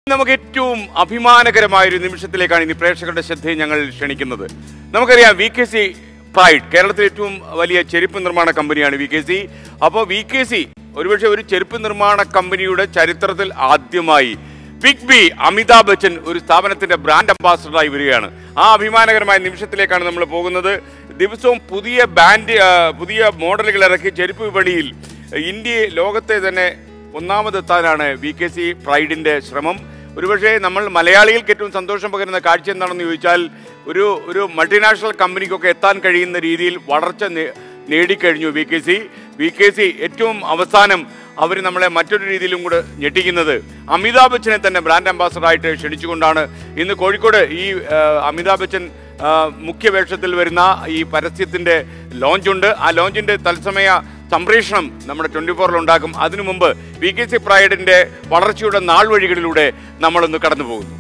നമുക്ക് ഏറ്റവും അഭിമാനകരമായ ഒരു നിമിഷത്തിലേക്കാണ് ഇനി പ്രേക്ഷകരുടെ ശ്രദ്ധയെ ഞങ്ങൾ ക്ഷണിക്കുന്നത്. നമുക്കറിയാം VKC പ്രൈഡ് കേരളത്തിലെ ഏറ്റവും വലിയ ചെരുപ്പ് നിർമ്മാണ കമ്പനിയാണ് VKC. അപ്പോൾ VKC ഒരുപക്ഷെ ഒരു ചെരുപ്പ് നിർമ്മാണ കമ്പനിയുടെ ചരിത്രത്തിൽ ആദ്യമായി ബിഗ് ബി അമിതാഭ് ബച്ചൻ ഒരു സ്ഥാപനത്തിന്റെ ബ്രാൻഡ് അംബാസഡറായി വരികയാണ്. ആ അഭിമാനകരമായ നിമിഷത്തിലേക്കാണ് നമ്മൾ പോകുന്നത്. ദിവസവും പുതിയ മോഡലുകൾ ഇറക്കി ചെരുപ്പ് വിപണിയിൽ ലോകത്തെ തന്നെ ഒന്നാമതെത്താനാണ് VKC പ്രൈഡിന്റെ ശ്രമം. ഒരുപക്ഷെ നമ്മൾ മലയാളികൾക്ക് ഏറ്റവും സന്തോഷം പകരുന്ന കാഴ്ച എന്താണെന്ന് ചോദിച്ചാൽ ഒരു മൾട്ടിനാഷണൽ കമ്പനിക്കൊക്കെ എത്താൻ കഴിയുന്ന രീതിയിൽ വളർച്ച നേടിക്കഴിഞ്ഞു VKC. ഏറ്റവും അവസാനം അവർ നമ്മളെ മറ്റൊരു രീതിയിലും കൂടെ ഞെട്ടിക്കുന്നത് അമിതാഭ് ബച്ചനെ തന്നെ ബ്രാൻഡ് അംബാസഡറായിട്ട് ക്ഷണിച്ചുകൊണ്ടാണ്. ഇന്ന് കോഴിക്കോട് ഈ അമിതാഭ് ബച്ചൻ മുഖ്യ വേഷത്തിൽ വരുന്ന ഈ പരസ്യത്തിൻ്റെ ലോഞ്ചുണ്ട്. ആ ലോഞ്ചിൻ്റെ തത്സമയ സംപ്രേഷണം നമ്മുടെ 24 ഉണ്ടാക്കും. അതിനു മുമ്പ് VKC പ്രൈഡിൻ്റെ വളർച്ചയുടെ നാൾ വഴികളിലൂടെ നമ്മളൊന്ന് കടന്നു പോകുന്നു.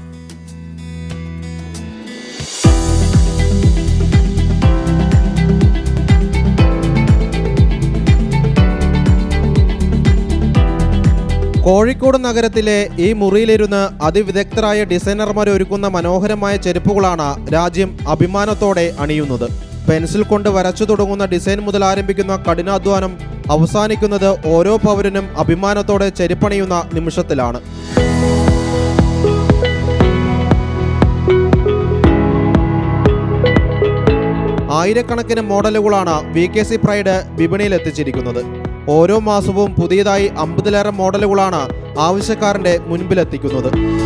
കോഴിക്കോട് നഗരത്തിലെ ഈ മുറിയിലിരുന്ന് അതിവിദഗ്ധരായ ഡിസൈനർമാർ ഒരുക്കുന്ന മനോഹരമായ ചെരുപ്പുകളാണ് രാജ്യം അഭിമാനത്തോടെ അണിയുന്നത്. പെൻസിൽ കൊണ്ട് വരച്ചു തുടങ്ങുന്ന ഡിസൈൻ മുതൽ ആരംഭിക്കുന്ന കഠിനാധ്വാനം അവസാനിക്കുന്നത് ഓരോ പൗരനും അഭിമാനത്തോടെ ചെരുപ്പണിയുന്ന നിമിഷത്തിലാണ്. ആയിരക്കണക്കിന് മോഡലുകളാണ് VKC പ്രൈഡ് വിപണിയിൽ എത്തിച്ചിരിക്കുന്നത്. ഓരോ മാസവും പുതിയതായി 50-ലേറെ മോഡലുകളാണ് ആവശ്യക്കാരന്റെ മുൻപിലെത്തിക്കുന്നത്.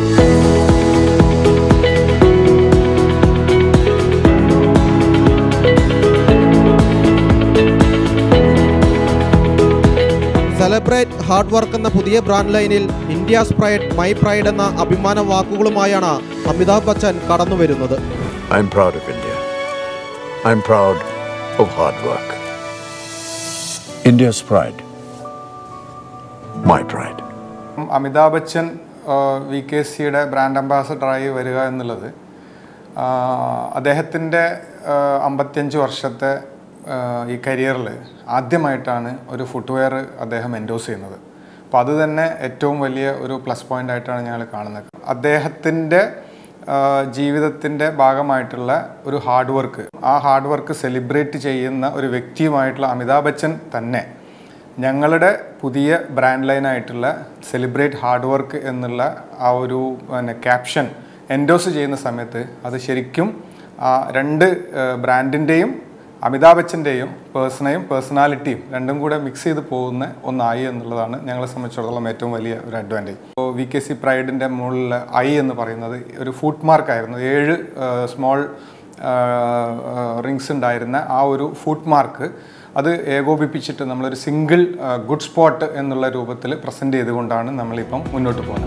സെലിബ്രേറ്റ് ഹാർഡ് വർക്ക് എന്ന പുതിയ ബ്രാൻഡ് ലൈനിൽ ഇന്ത്യാസ് പ്രൈഡ്, മൈ പ്രൈഡ് എന്ന അഭിമാന വാക്കുകളുമായാണ് അമിതാഭ് ബച്ചൻ കടന്നു വരുന്നത്. I'm proud of India. I'm proud of hard work. India's pride. My pride. Amitabh Bachchan VKCയുടെ ബ്രാൻഡ് അംബാസഡറായി വരിക എന്നുള്ളത് അദ്ദേഹത്തിൻ്റെ 55 വർഷത്തെ ഈ കരിയറിൽ ആദ്യമായിട്ടാണ് ഒരു ഫുട്വെയർ അദ്ദേഹം എൻഡോസ് ചെയ്യുന്നത്. അപ്പോൾ അത് തന്നെ ഏറ്റവും വലിയ ഒരു പ്ലസ് പോയിൻ്റ് ആയിട്ടാണ് ഞങ്ങൾ കാണുന്നത്. അദ്ദേഹത്തിൻ്റെ ജീവിതത്തിൻ്റെ ഭാഗമായിട്ടുള്ള ഒരു ഹാർഡ് വർക്ക്, ആ ഹാർഡ് വർക്ക് സെലിബ്രേറ്റ് ചെയ്യുന്ന ഒരു വ്യക്തിയുമായിട്ടുള്ള അമിതാഭ് ബച്ചൻ തന്നെ ഞങ്ങളുടെ പുതിയ ബ്രാൻഡ് ലൈനായിട്ടുള്ള സെലിബ്രേറ്റ് ഹാർഡ് വർക്ക് എന്നുള്ള ആ ഒരു ക്യാപ്ഷൻ എൻഡോസ് ചെയ്യുന്ന സമയത്ത് അത് ശരിക്കും ആ രണ്ട് ബ്രാൻഡിൻ്റെയും അമിതാഭ് ബച്ചൻ്റെയും പേഴ്സണാലിറ്റിയും രണ്ടും കൂടെ മിക്സ് ചെയ്ത് പോകുന്ന ഒന്നായി എന്നുള്ളതാണ് ഞങ്ങളെ സംബന്ധിച്ചിടത്തോളം ഏറ്റവും വലിയ ഒരു അഡ്വാൻറ്റേജ്. ഇപ്പോൾ VKC പ്രൈഡിൻ്റെ മുകളിൽ എന്ന് പറയുന്നത് ഒരു ഫുട് മാർക്കായിരുന്നു. 7 സ്മോൾ റിങ്സ് ഉണ്ടായിരുന്ന ആ ഒരു ഫുട് മാർക്ക് അത് ഏകോപിപ്പിച്ചിട്ട് നമ്മളൊരു സിംഗിൾ ഗുഡ് സ്പോട്ട് എന്നുള്ള രൂപത്തിൽ പ്രസൻറ്റ് ചെയ്തുകൊണ്ടാണ് നമ്മളിപ്പം മുന്നോട്ട് പോകുന്നത്.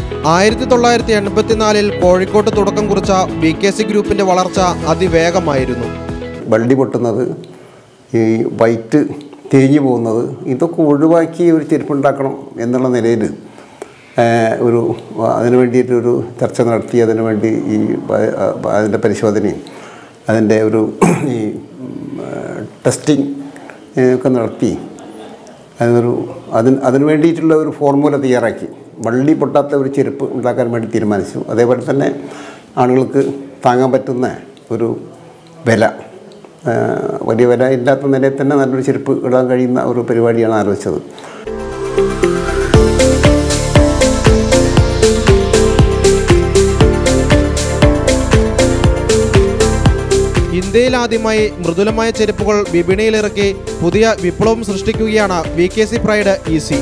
1984 കോഴിക്കോട്ട് തുടക്കം കുറിച്ച VKC ഗ്രൂപ്പിൻ്റെ വളർച്ച അതിവേഗമായിരുന്നു. ബള്ളി പൊട്ടുന്നത്, ഈ വൈറ്റ് തേഞ്ഞു പോകുന്നത്, ഇതൊക്കെ ഒഴിവാക്കി ഒരു ചെരുപ്പുണ്ടാക്കണം എന്നുള്ള നിലയിൽ അതിനു വേണ്ടിയിട്ടൊരു ചർച്ച നടത്തി, അതിനു വേണ്ടി അതിൻ്റെ പരിശോധനയും അതിൻ്റെ ഈ ടെസ്റ്റിംഗ് ഒക്കെ നടത്തി അതിനു വേണ്ടിയിട്ടുള്ള ഒരു ഫോർമുല തയ്യാറാക്കി വള്ളി പൊട്ടാത്ത ഒരു ചെരുപ്പ് ഉണ്ടാക്കാൻ വേണ്ടി തീരുമാനിച്ചു. അതേപോലെ തന്നെ ആളുകൾക്ക് താങ്ങാൻ പറ്റുന്ന ഒരു വലിയ വില ഇല്ലാത്ത നിലയിൽ തന്നെ നല്ലൊരു ചെരുപ്പ് ഇടാൻ കഴിയുന്ന ഒരു പരിപാടിയാണ് ആലോചിച്ചത്. ഇന്ത്യയിൽ ആദ്യമായി മൃദുലമായ ചെരുപ്പുകൾ വിപണിയിലിറക്കി പുതിയ വിപ്ലവം സൃഷ്ടിക്കുകയാണ് VKC പ്രൈഡ് ഈസി.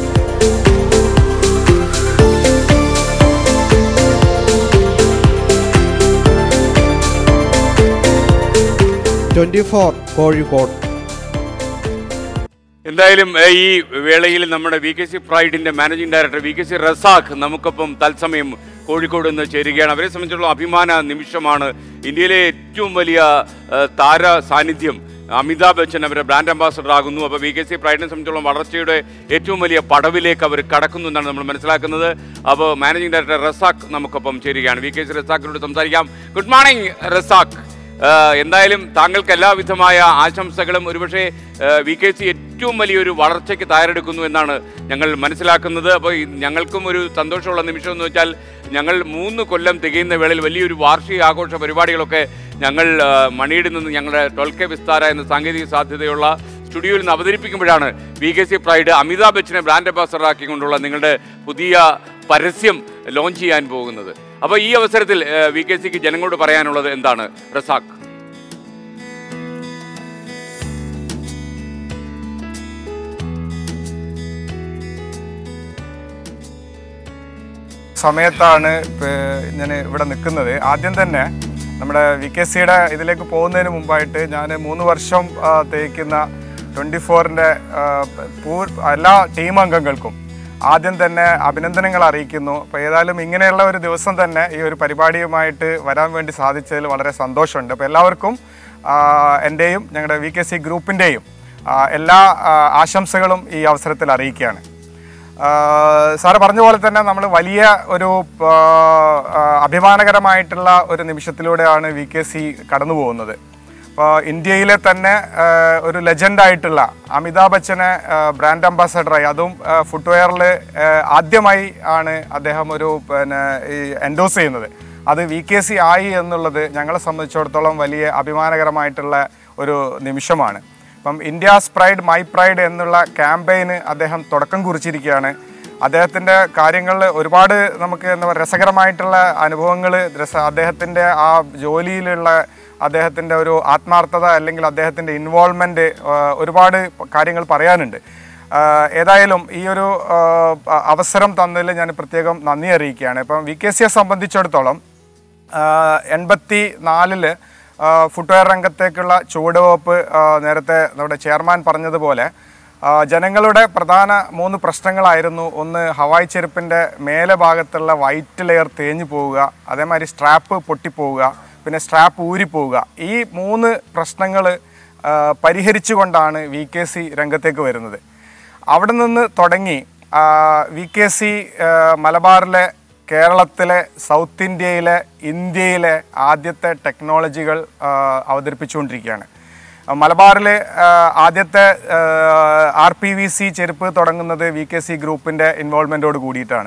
കോഴിക്കോട്. എന്തായാലും ഈ വേളയിൽ നമ്മുടെ VKC പ്രൈഡിന്റെ മാനേജിംഗ് ഡയറക്ടർ VKC റസാഖ് നമുക്കൊപ്പം തത്സമയം കോഴിക്കോട് നിന്ന് ചേരുകയാണ്. അവരെ സംബന്ധിച്ചിടത്തോളം അഭിമാന നിമിഷമാണ്. ഇന്ത്യയിലെ ഏറ്റവും വലിയ താര സാന്നിധ്യം അമിതാഭ് ബച്ചൻ അവരുടെ ബ്രാൻഡ് അംബാസഡർ ആകുന്നു. അപ്പോൾ VKC പ്രൈഡിനെ സംബന്ധിച്ചിടത്തോളം വളർച്ചയുടെ ഏറ്റവും വലിയ പടവിലേക്ക് അവർ കടക്കുന്നു എന്നാണ് നമ്മൾ മനസ്സിലാക്കുന്നത്. അപ്പോൾ മാനേജിംഗ് ഡയറക്ടർ റസാഖ് നമുക്കൊപ്പം ചേരുകയാണ്. VKC റസാഖിനോട് സംസാരിക്കാം. Good morning Razak. എന്തായാലും താങ്കൾക്ക് എല്ലാവിധമായ ആശംസകളും. ഒരുപക്ഷെ VKC ഏറ്റവും വലിയൊരു വളർച്ചയ്ക്ക് തയ്യാറെടുക്കുന്നു എന്നാണ് ഞങ്ങൾ മനസ്സിലാക്കുന്നത്. അപ്പോൾ ഞങ്ങൾക്കും ഒരു സന്തോഷമുള്ള നിമിഷം എന്ന് വെച്ചാൽ ഞങ്ങൾ 3 കൊല്ലം തികയുന്ന വേളയിൽ വലിയൊരു വാർഷിക ആഘോഷ പരിപാടികളൊക്കെ ഞങ്ങൾ മണിയിൽ നിന്ന് ഞങ്ങളുടെ 12K വിസ്താര എന്ന സാങ്കേതിക സാധ്യതയുള്ള സ്റ്റുഡിയോയിൽ നിന്ന് അവതരിപ്പിക്കുമ്പോഴാണ് VKC പ്രൈഡ് അമിതാഭ് ബച്ചനെ ബ്രാൻഡ് അംബാസഡർ ആക്കിക്കൊണ്ടുള്ള നിങ്ങളുടെ പുതിയ പരസ്യം ലോഞ്ച് ചെയ്യാൻ പോകുന്നത്. അപ്പോൾ ഈ അവസരത്തിൽ VKCക്ക് ജനങ്ങളോട് പറയാനുള്ളത് എന്താണ് റസാഖ്? സമയത്താണ് ഞാൻ ഇവിടെ നിൽക്കുന്നത്. ആദ്യം തന്നെ നമ്മുടെ VKCയുടെ ഇതിലേക്ക് പോകുന്നതിന് മുമ്പായിട്ട് ഞാൻ 3 വർഷം തേക്കുന്ന 24-ൻ്റെ എല്ലാ ടീം അംഗങ്ങൾക്കും ആദ്യം തന്നെ അഭിനന്ദനങ്ങൾ അറിയിക്കുന്നു. അപ്പോൾ ഏതായാലും ഇങ്ങനെയുള്ള ഒരു ദിവസം തന്നെ ഈ ഒരു പരിപാടിയുമായിട്ട് വരാൻ വേണ്ടി സാധിച്ചതിൽ വളരെ സന്തോഷമുണ്ട്. അപ്പോൾ എല്ലാവർക്കും എൻ്റെയും ഞങ്ങളുടെ VKC ഗ്രൂപ്പിൻ്റെയും എല്ലാ ആശംസകളും ഈ അവസരത്തിൽ അറിയിക്കുകയാണ്. സാറ് പറഞ്ഞ പോലെ തന്നെ നമ്മൾ വലിയ ഒരു അഭിമാനകരമായിട്ടുള്ള ഒരു നിമിഷത്തിലൂടെയാണ് VKC കടന്നു പോകുന്നത്. അപ്പോൾ ഇന്ത്യയിലെ തന്നെ ഒരു ലെജൻഡായിട്ടുള്ള അമിതാഭ് ബച്ചനെ ബ്രാൻഡ് അംബാസഡറായി, അതും ഫുട്വെയറിൽ ആദ്യമായി ആണ് അദ്ദേഹം ഒരു ഈ എൻഡോസ് ചെയ്യുന്നത്. അത് VKC ആയി എന്നുള്ളത് ഞങ്ങളെ സംബന്ധിച്ചിടത്തോളം വലിയ അഭിമാനകരമായിട്ടുള്ള ഒരു നിമിഷമാണ്. അപ്പം ഇന്ത്യാസ് പ്രൈഡ് മൈ പ്രൈഡ് എന്നുള്ള ക്യാമ്പയിന് അദ്ദേഹം തുടക്കം കുറിച്ചിരിക്കുകയാണ്. അദ്ദേഹത്തിൻ്റെ കാര്യങ്ങളിൽ ഒരുപാട് നമുക്ക് എന്താ പറയുക രസകരമായിട്ടുള്ള അനുഭവങ്ങൾ, അദ്ദേഹത്തിൻ്റെ ആ ജോലിയിലുള്ള അദ്ദേഹത്തിൻ്റെ ഒരു ആത്മാർത്ഥത അല്ലെങ്കിൽ അദ്ദേഹത്തിൻ്റെ ഇൻവോൾവ്മെൻറ്റ് ഒരുപാട് കാര്യങ്ങൾ പറയാനുണ്ട്. ഏതായാലും ഈ ഒരു അവസരം തന്നതിൽ ഞാൻ പ്രത്യേകം നന്ദി അറിയിക്കുകയാണ്. ഇപ്പം VKCയെ സംബന്ധിച്ചിടത്തോളം 84-ൽ ഫുട്വെയർ രംഗത്തേക്കുള്ള ചുവടുവെപ്പ് നേരത്തെ നമ്മുടെ ചെയർമാൻ പറഞ്ഞതുപോലെ ജനങ്ങളുടെ പ്രധാന 3 പ്രശ്നങ്ങളായിരുന്നു. ഒന്ന്, ഹവായ് ചെരുപ്പിൻ്റെ മേലെ ഭാഗത്തുള്ള വൈറ്റ് ലെയർ തേഞ്ഞു പോവുക, അതേമാതിരി സ്ട്രാപ്പ് പൊട്ടിപ്പോവുക, പിന്നെ സ്ട്രാപ്പ് ഊരിപ്പോവുക. ഈ 3 പ്രശ്നങ്ങൾ പരിഹരിച്ചുകൊണ്ടാണ് VKC രംഗത്തേക്ക് വരുന്നത്. അവിടെ നിന്ന് തുടങ്ങി VKC മലബാറിലെ, കേരളത്തിലെ, സൗത്ത് ഇന്ത്യയിലെ, ഇന്ത്യയിലെ ആദ്യത്തെ ടെക്നോളജികൾ അവതരിപ്പിച്ചുകൊണ്ടിരിക്കുകയാണ്. മലബാറിലെ ആദ്യത്തെ RPVC ചെരുപ്പ് തുടങ്ങുന്നത് VKC ഗ്രൂപ്പിൻ്റെ ഇൻവോൾവ്മെൻറ്റോട് കൂടിയിട്ടാണ്.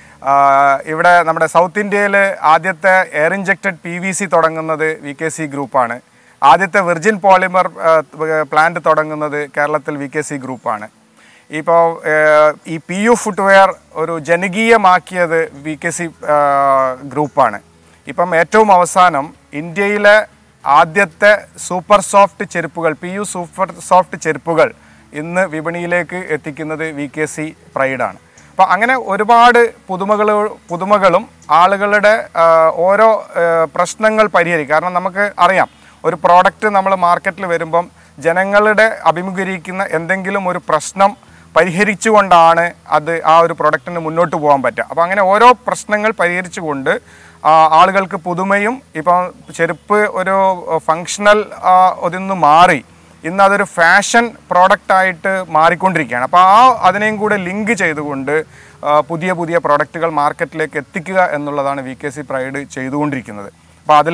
ഇവിടെ നമ്മുടെ സൗത്ത് ഇന്ത്യയിൽ ആദ്യത്തെ എയർ ഇഞ്ചക്റ്റഡ് PVC തുടങ്ങുന്നത് VKC ഗ്രൂപ്പാണ്. ആദ്യത്തെ വിർജിൻ പോളിമർ പ്ലാന്റ് തുടങ്ങുന്നത് കേരളത്തിൽ VKC ഗ്രൂപ്പാണ്. ഇപ്പോൾ ഈ PU ഫുട്വെയർ ഒരു ജനകീയമാക്കിയത് VKC ഗ്രൂപ്പാണ്. ഇപ്പം ഏറ്റവും അവസാനം ഇന്ത്യയിലെ ആദ്യത്തെ സൂപ്പർ സോഫ്റ്റ് ചെരുപ്പുകൾ, PU സൂപ്പർ സോഫ്റ്റ് ചെരുപ്പുകൾ ഇന്ന് വിപണിയിലേക്ക് എത്തിക്കുന്നത് VKC പ്രൈഡാണ്. അപ്പോൾ അങ്ങനെ ഒരുപാട് പുതുമകളും ആളുകളുടെ ഓരോ പ്രശ്നങ്ങൾ പരിഹരിക്കും. കാരണം നമുക്ക് അറിയാം, ഒരു പ്രോഡക്റ്റ് നമ്മൾ മാർക്കറ്റിൽ വരുമ്പം ജനങ്ങളുടെ അഭിമുഖീകരിക്കുന്ന എന്തെങ്കിലും ഒരു പ്രശ്നം പരിഹരിച്ചുകൊണ്ടാണ് ആ ഒരു പ്രൊഡക്റ്റിന് മുന്നോട്ട് പോകാൻ പറ്റുക. അപ്പോൾ അങ്ങനെ ഓരോ പ്രശ്നങ്ങൾ പരിഹരിച്ചുകൊണ്ട് ആളുകൾക്ക് പുതുമയും, ഇപ്പം ചെരുപ്പ് ഒരു ഫങ്ഷണൽ ഒതിന്ന് മാറി ഇന്ന് അതൊരു ഫാഷൻ പ്രോഡക്റ്റായിട്ട് മാറിക്കൊണ്ടിരിക്കുകയാണ്. അപ്പോൾ അതിനെയും കൂടെ ലിങ്ക് ചെയ്തുകൊണ്ട് പുതിയ പുതിയ പ്രോഡക്റ്റുകൾ മാർക്കറ്റിലേക്ക് എത്തിക്കുക എന്നുള്ളതാണ് VKC പ്രൈഡ് ചെയ്തുകൊണ്ടിരിക്കുന്നത്. അപ്പോൾ അതിൽ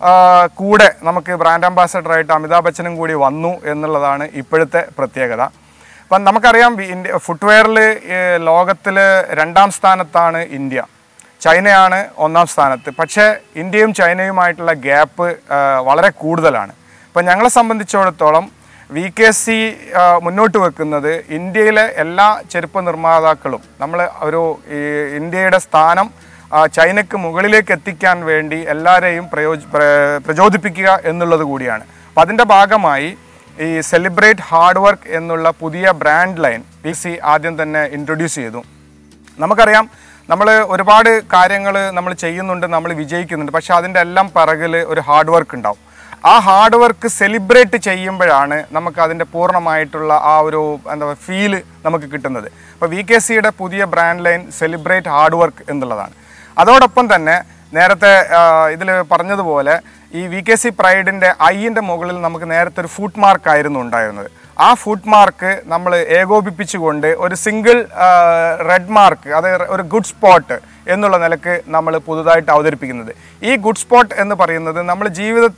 കൂടെ നമുക്ക് ബ്രാൻഡ് അംബാസഡറായിട്ട് അമിതാഭ് ബച്ചനും കൂടി വന്നു എന്നുള്ളതാണ് ഇപ്പോഴത്തെ പ്രത്യേകത. അപ്പം നമുക്കറിയാം, ഫുട്വെയറിൽ ലോകത്തിൽ 2ാം സ്ഥാനത്താണ് ഇന്ത്യ, ചൈനയാണ് 1ാം സ്ഥാനത്ത്. പക്ഷേ ഇന്ത്യയും ചൈനയുമായിട്ടുള്ള ഗ്യാപ്പ് വളരെ കൂടുതലാണ്. അപ്പം ഞങ്ങളെ സംബന്ധിച്ചിടത്തോളം VKC മുന്നോട്ട് വെക്കുന്നത് ഇന്ത്യയിലെ എല്ലാ ചെരുപ്പ് നിർമ്മാതാക്കളും നമ്മൾ ഇന്ത്യയുടെ സ്ഥാനം ചൈനയ്ക്ക് മുകളിലേക്ക് എത്തിക്കാൻ വേണ്ടി എല്ലാവരെയും പ്രചോദിപ്പിക്കുക എന്നുള്ളത് കൂടിയാണ്. അപ്പം അതിൻ്റെ ഭാഗമായി ഈ സെലിബ്രേറ്റ് ഹാർഡ് വർക്ക് എന്നുള്ള പുതിയ ബ്രാൻഡ് ലൈൻ VKC ആദ്യം തന്നെ ഇൻട്രൊഡ്യൂസ് ചെയ്തു. നമുക്കറിയാം, നമ്മൾ ഒരുപാട് കാര്യങ്ങൾ നമ്മൾ ചെയ്യുന്നുണ്ട്, നമ്മൾ വിജയിക്കുന്നുണ്ട്. പക്ഷേ അതിൻ്റെ എല്ലാം പിറകിൽ ഒരു ഹാർഡ് വർക്ക് ഉണ്ടാവും. ആ ഹാർഡ് വർക്ക് സെലിബ്രേറ്റ് ചെയ്യുമ്പോഴാണ് നമുക്ക് അതിൻ്റെ പൂർണ്ണമായിട്ടുള്ള ആ ഒരു ഫീല് നമുക്ക് കിട്ടുന്നത്. അപ്പോൾ VKCയുടെ പുതിയ brand line celebrate hard work എന്നുള്ളതാണ്. അതോടൊപ്പം തന്നെ നേരത്തെ ഇതിൽ പറഞ്ഞതുപോലെ ഈ VKC പ്രൈഡിൻ്റെ ഐൻ്റെ മുകളിൽ നമുക്ക് നേരത്തെ ഒരു ഫുട് മാർക്കായിരുന്നു ഉണ്ടായിരുന്നത്. ആ ഫുട് മാർക്ക് നമ്മൾ ഏകോപിപ്പിച്ചുകൊണ്ട് ഒരു സിംഗിൾ റെഡ് മാർക്ക്, അത് ഒരു ഗുഡ് സ്പോട്ട് എന്നുള്ള നിലക്ക് നമ്മൾ പുതുതായിട്ട് അവതരിപ്പിക്കുന്നത്. ഈ ഗുഡ് സ്പോട്ട് എന്ന് പറയുന്നത് നമ്മൾ ജീവിതത്തിൽ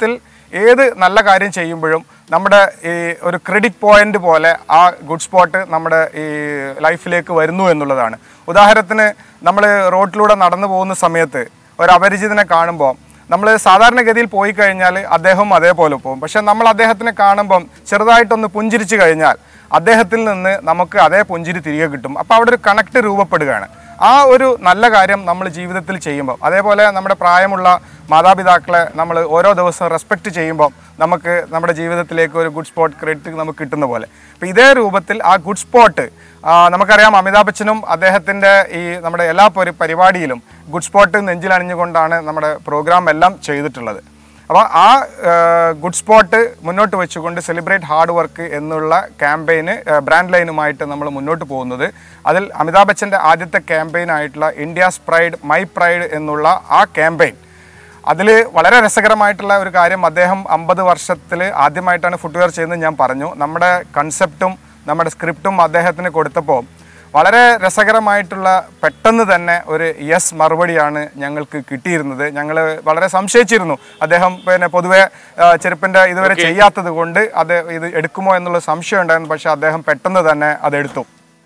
ഏത് നല്ല കാര്യം ചെയ്യുമ്പോഴും നമ്മുടെ ഈ ഒരു ക്രെഡിറ്റ് പോയിന്റ് പോലെ ആ ഗുഡ് സ്പോട്ട് നമ്മുടെ ഈ ലൈഫിലേക്ക് വരുന്നു എന്നുള്ളതാണ്. ഉദാഹരണത്തിന് നമ്മൾ റോഡിലൂടെ നടന്നു പോകുന്ന സമയത്ത് ഒരു അപരിചിതനെ കാണുമ്പോൾ നമ്മൾ സാധാരണഗതിയിൽ പോയി കഴിഞ്ഞാൽ അദ്ദേഹം അതേപോലെ പോകും. പക്ഷെ നമ്മൾ അദ്ദേഹത്തിനെ കാണുമ്പം ചെറുതായിട്ടൊന്ന് പുഞ്ചിരിച്ച് കഴിഞ്ഞാൽ അദ്ദേഹത്തിൽ നിന്ന് നമുക്ക് അതേ പുഞ്ചിരി തിരികെ കിട്ടും. അപ്പോൾ അവിടെ ഒരു കണക്ട് രൂപപ്പെടുകയാണ്. ആ ഒരു നല്ല കാര്യം നമ്മൾ ജീവിതത്തിൽ ചെയ്യുമ്പോൾ, അതേപോലെ നമ്മുടെ പ്രായമുള്ള മാതാപിതാക്കളെ നമ്മൾ ഓരോ ദിവസവും റെസ്പെക്റ്റ് ചെയ്യുമ്പോൾ നമുക്ക് നമ്മുടെ ജീവിതത്തിലേക്ക് ഒരു ഗുഡ് സ്പോട്ട് ക്രെഡിറ്റ് നമുക്ക് കിട്ടുന്ന പോലെ. അപ്പോൾ ഇതേ രൂപത്തിൽ ആ ഗുഡ് സ്പോട്ട് നമുക്കറിയാം, അമിതാഭ് ബച്ചനും അദ്ദേഹത്തിൻ്റെ ഈ നമ്മുടെ എല്ലാ പരിപാടിയിലും ഗുഡ് സ്പോട്ട് നെഞ്ചിലണിഞ്ഞുകൊണ്ടാണ് നമ്മുടെ പ്രോഗ്രാം എല്ലാം ചെയ്തിട്ടുള്ളത്. അപ്പോൾ ആ ഗുഡ് സ്പോട്ട് മുന്നോട്ട് വെച്ചുകൊണ്ട് സെലിബ്രേറ്റ് ഹാർഡ് വർക്ക് എന്നുള്ള ക്യാമ്പയിന് ബ്രാൻഡ് ലൈനുമായിട്ട് നമ്മൾ മുന്നോട്ട് പോകുന്നത്. അതിൽ അമിതാഭ് ബച്ചൻ്റെ ആദ്യത്തെ ക്യാമ്പയിനായിട്ടുള്ള ഇന്ത്യാസ് പ്രൈഡ് മൈ പ്രൈഡ് എന്നുള്ള ആ ക്യാമ്പയിൻ, അതിൽ വളരെ രസകരമായിട്ടുള്ള ഒരു കാര്യം, അദ്ദേഹം 50 വർഷത്തിൽ ആദ്യമായിട്ടാണ് ഫുട്വെയർ ചെയ്യുന്നത് ഞാൻ പറഞ്ഞു. നമ്മുടെ കൺസെപ്റ്റും നമ്മുടെ സ്ക്രിപ്റ്റും അദ്ദേഹത്തിന് കൊടുത്തപ്പോൾ വളരെ രസകരമായിട്ടുള്ള പെട്ടെന്ന് തന്നെ ഒരു യെസ് മറുപടിയാണ് ഞങ്ങൾക്ക് കിട്ടിയിരുന്നത്. ഞങ്ങൾ വളരെ സംശയിച്ചിരുന്നു അദ്ദേഹം പൊതുവെ ചെരുപ്പിൻ്റെ ഇതുവരെ ചെയ്യാത്തത് കൊണ്ട് ഇത് എടുക്കുമോ എന്നുള്ള സംശയം ഉണ്ടായിരുന്നു. പക്ഷേ അദ്ദേഹം പെട്ടെന്ന് തന്നെ അതെടുത്തു.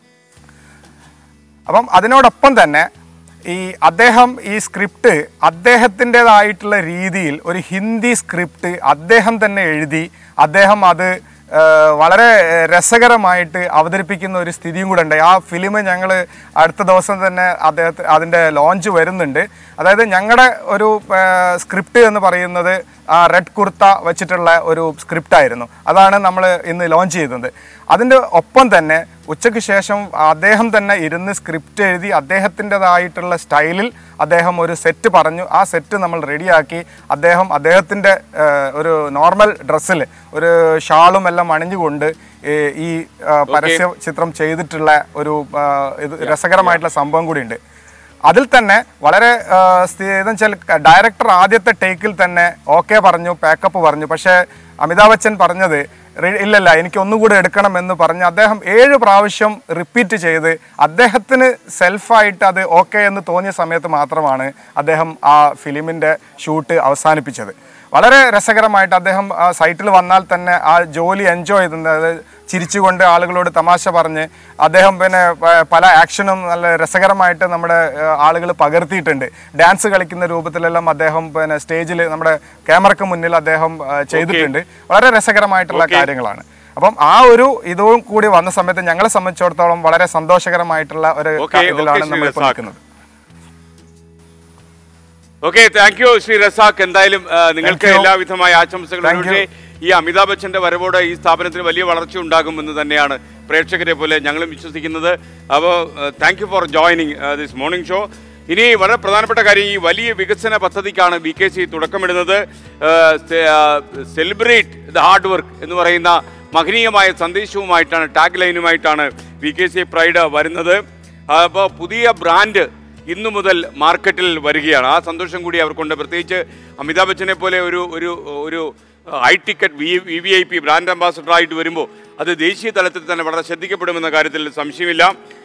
അപ്പം അതിനോടൊപ്പം തന്നെ അദ്ദേഹം ഈ സ്ക്രിപ്റ്റ് അദ്ദേഹത്തിൻ്റെതായിട്ടുള്ള രീതിയിൽ ഒരു ഹിന്ദി സ്ക്രിപ്റ്റ് അദ്ദേഹം തന്നെ എഴുതി അദ്ദേഹം അത് വളരെ രസകരമായിട്ട് അവതരിപ്പിക്കുന്ന ഒരു സ്ഥിതിയും കൂടെ ഉണ്ട്. ആ ഫിലിം ഞങ്ങൾ അടുത്ത ദിവസം തന്നെ അതിൻ്റെ ലോഞ്ച് വരുന്നുണ്ട്. അതായത് ഞങ്ങളുടെ ഒരു സ്ക്രിപ്റ്റ് എന്ന് പറയുന്നത് റെഡ് കുർത്ത വെച്ചിട്ടുള്ള ഒരു സ്ക്രിപ്റ്റായിരുന്നു. അതാണ് നമ്മൾ ഇന്ന് ലോഞ്ച് ചെയ്തത്. അതിൻ്റെ ഒപ്പം തന്നെ ഉച്ചയ്ക്ക് ശേഷം അദ്ദേഹം തന്നെ ഇരുന്ന് സ്ക്രിപ്റ്റ് എഴുതി അദ്ദേഹത്തിൻ്റെതായിട്ടുള്ള സ്റ്റൈലിൽ അദ്ദേഹം ഒരു സെറ്റ് പറഞ്ഞു. ആ സെറ്റ് നമ്മൾ റെഡിയാക്കി അദ്ദേഹത്തിൻ്റെ ഒരു നോർമൽ ഡ്രസ്സിൽ ഒരു ഷാളും എല്ലാം അണിഞ്ഞുകൊണ്ട് ഈ പരസ്യ ചിത്രം ചെയ്തിട്ടുള്ള ഒരു രസകരമായിട്ടുള്ള സംഭവം കൂടിയുണ്ട്. അതിൽ തന്നെ വളരെ എന്ന് വെച്ചാൽ ഡയറക്ടർ ആദ്യത്തെ ടേക്കിൽ തന്നെ ഓക്കെ പറഞ്ഞു, പാക്കപ്പ് പറഞ്ഞു. പക്ഷേ അമിതാഭ് ബച്ചൻ പറഞ്ഞത് ഇല്ലല്ല, എനിക്ക് ഒന്നുകൂടെ എടുക്കണം എന്ന് പറഞ്ഞ് അദ്ദേഹം 7 പ്രാവശ്യം റിപ്പീറ്റ് ചെയ്ത് അദ്ദേഹത്തിന് സെൽഫായിട്ട് അത് ഓക്കെ എന്ന് തോന്നിയ സമയത്ത് മാത്രമാണ് അദ്ദേഹം ആ ഫിലിമിൻ്റെ ഷൂട്ട് അവസാനിപ്പിച്ചത്. വളരെ രസകരമായിട്ട് അദ്ദേഹം സൈറ്റിൽ വന്നാൽ തന്നെ ആ ജോലി എൻജോയ് ചെയ്തത്, ചിരിച്ചുകൊണ്ട് ആളുകളോട് തമാശ പറഞ്ഞ് അദ്ദേഹം പല ആക്ഷനും നല്ല രസകരമായിട്ട് നമ്മുടെ ആളുകൾ പകർത്തിയിട്ടുണ്ട്. ഡാൻസ് കളിക്കുന്ന രൂപത്തിലെല്ലാം അദ്ദേഹം സ്റ്റേജിൽ നമ്മുടെ ക്യാമറയ്ക്ക് മുന്നിൽ അദ്ദേഹം ചെയ്തിട്ടുണ്ട്. വളരെ രസകരമായിട്ടുള്ള കാര്യങ്ങളാണ്. അപ്പം ആ ഒരു ഇതും കൂടി വന്ന സമയത്ത് ഞങ്ങളെ സംബന്ധിച്ചിടത്തോളം വളരെ സന്തോഷകരമായിട്ടുള്ള ഒരു ഇതിലാണ് നമ്മൾ ഇപ്പോൾ നിൽക്കുന്നത്. Okay, thank you Shri Razak. എന്തായാലും നിങ്ങൾക്ക് എല്ലാവിധമായ ആശംസകളും. ഈ അമിതാഭ് ബച്ചന്റെ വരവോടെ ഈ സ്ഥാപനത്തിന് വലിയ വളർച്ച ഉണ്ടാകുമെന്ന് തന്നെയാണ് പ്രേക്ഷകരെ പോലെ ഞങ്ങളും വിശ്വസിക്കുന്നത്. അപ്പോൾ thank you for joining this morning show. ഇനി വളരെ പ്രധാനപ്പെട്ട കാര്യം, ഈ വലിയ വികസന പദ്ധതിക്കാണ് VKC തുടക്കമിടുന്നത്. സെലിബ്രേറ്റ് ദ ഹാർഡ് വർക്ക് എന്ന് പറയുന്ന മഹനീയമായ സന്ദേശവുമായിട്ടാണ്, ടാഗ് ലൈനുമായിട്ടാണ് VKC പ്രൈഡ് വരുന്നത്. അപ്പോൾ പുതിയ ബ്രാൻഡ് ഇന്നു മുതൽ മാർക്കറ്റിൽ വരികയാണ്. ആ സന്തോഷം കൂടി അവർക്കുണ്ട്. പ്രത്യേകിച്ച് അമിതാഭ് ബച്ചനെ പോലെ ഒരു ഹൈ ടിക്കറ്റ് VIP ബ്രാൻഡ് അംബാസഡറായിട്ട് വരുമ്പോൾ അത് ദേശീയ തലത്തിൽ തന്നെ വളരെ ശ്രദ്ധിക്കപ്പെടുമെന്ന കാര്യത്തിൽ സംശയമില്ല.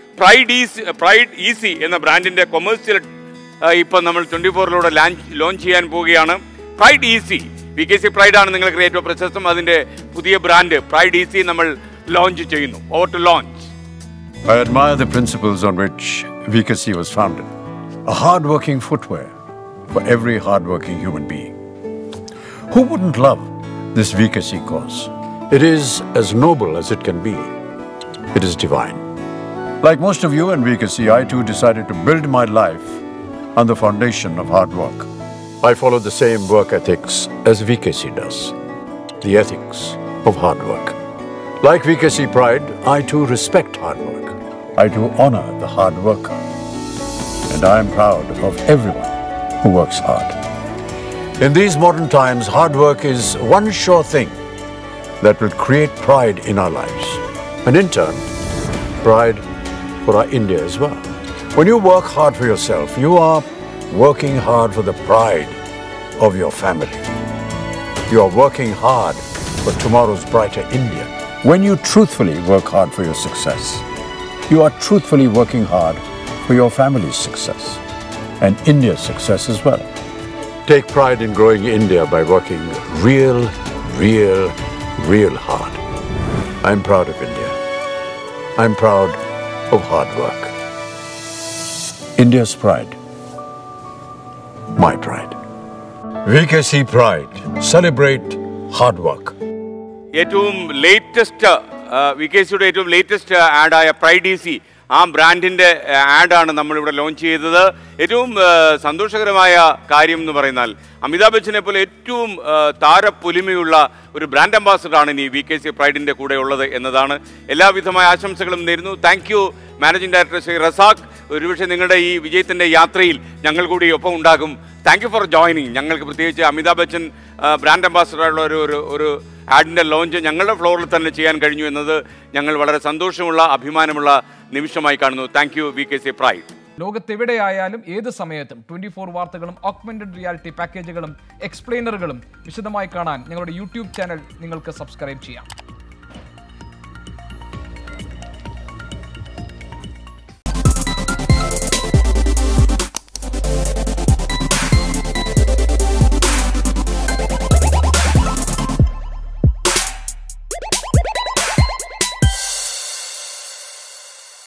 പ്രൈഡ് ഈസി എന്ന ബ്രാൻഡിൻ്റെ കൊമേഴ്സ്യൽ ഇപ്പം നമ്മൾ 24ലൂടെ ലോഞ്ച് ചെയ്യാൻ പോവുകയാണ്. പ്രൈഡ് ഈസി, VKC പ്രൈഡാണ് നിങ്ങൾക്ക് ഏറ്റവും പ്രശസ്തം. അതിൻ്റെ പുതിയ ബ്രാൻഡ് പ്രൈഡ് ഈസി നമ്മൾ ലോഞ്ച് ചെയ്യുന്നു. Over to launch. I admire the principles on which VKC was founded. A hard-working footwear for every hard-working human being. Who wouldn't love this VKC cause? It is as noble as it can be. It is divine. Like most of you in VKC, I too decided to build my life on the foundation of hard work. I follow the same work ethics as VKC does. The ethics of hard work. Like VKC Pride, I too respect hard work. I do honor the hard worker, and I am proud of everyone who works hard. In these modern times, hard work is one sure thing that will create pride in our lives, and in turn, pride for our India as well. When you work hard for yourself, you are working hard for the pride of your family. You are working hard for tomorrow's brighter India. When you truthfully work hard for your success, you are truthfully working hard for your family's success and India's success as well. take pride in growing India by working real hard. I'm proud of India. I'm proud of hard work. India's pride. My pride. VKC Pride. Celebrate hard work. ഏറ്റവും latest VKCയുടെ ഏറ്റവും latest ആഡായ pride easy ആ ബ്രാൻഡിൻ്റെ ആഡാണ് നമ്മളിവിടെ launch ചെയ്തത്. ഏറ്റവും സന്തോഷകരമായ കാര്യം എന്ന് പറയുന്നാൽ അമിതാഭ് ബച്ചനെ പോലെ ഏറ്റവും താരപ്പൊലിമയുള്ള ഒരു ബ്രാൻഡ് അംബാസഡറാണ് ഇനി VKC പ്രൈഡിൻ്റെ കൂടെ ഉള്ളത് എന്നതാണ്. എല്ലാവിധമായ ആശംസകളും നേരുന്നു. Thank you managing director Shri Razak. ഒരുപക്ഷെ നിങ്ങളുടെ ഈ വിജയത്തിൻ്റെ യാത്രയിൽ ഞങ്ങൾ കൂടി ഒപ്പം ഉണ്ടാകും. Thank you for joining. ഞങ്ങൾക്ക് പ്രത്യേകിച്ച് അമിതാഭ് ബച്ചൻ ബ്രാൻഡ് അംബാസഡറുള്ള ഒരു ആഡിൻ്റെ ലോഞ്ച് ഞങ്ങളുടെ ഫ്ലോറിൽ തന്നെ ചെയ്യാൻ കഴിഞ്ഞു എന്നത് ഞങ്ങൾ വളരെ സന്തോഷമുള്ള അഭിമാനമുള്ള നിമിഷമായി കാണുന്നു. Thank you VKC pride. ലോകത്തെവിടെയായാലും ഏത് സമയത്തും 24 വാർത്തകളും ഓഗ്മെന്റഡ് റിയാലിറ്റി പാക്കേജുകളും എക്സ്പ്ലെയിനറുകളും വിശദമായി കാണാൻ ഞങ്ങളുടെ യൂട്യൂബ് ചാനൽ നിങ്ങൾക്ക് സബ്സ്ക്രൈബ് ചെയ്യാം.